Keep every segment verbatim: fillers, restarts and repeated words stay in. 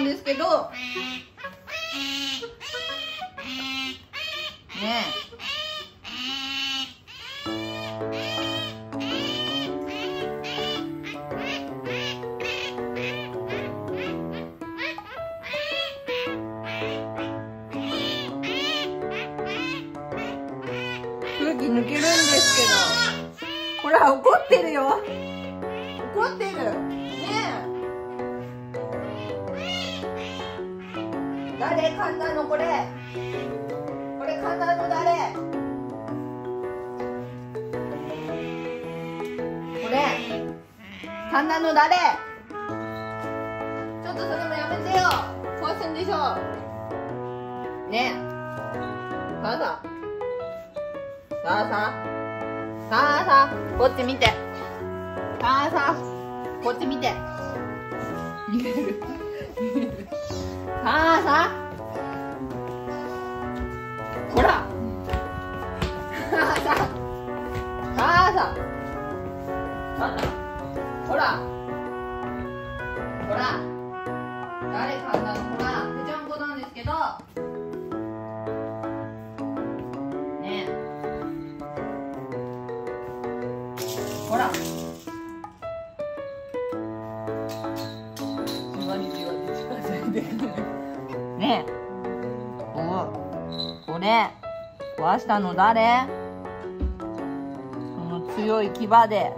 なんですけどね空気抜けるんですけど、ほら怒ってるよ、怒ってるねえ。誰噛んだのこれ、これ噛んだの誰、これ噛んだの誰、ちょっとそれもやめてよ、壊すんでしょねえ。さあさあさあさあさあさあ、こっち見て、さあさあこっち見てさあさあ、ほらさあさあさあさあ、ほらほら誰かんだの、ほらぺちゃんこなんですけどねえ、ほらねえ、おこれ壊したの誰、その強い牙で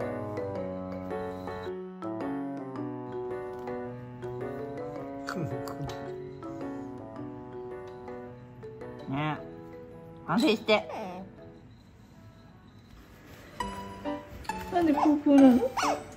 ねえ、反省して。なんでポーポーなの？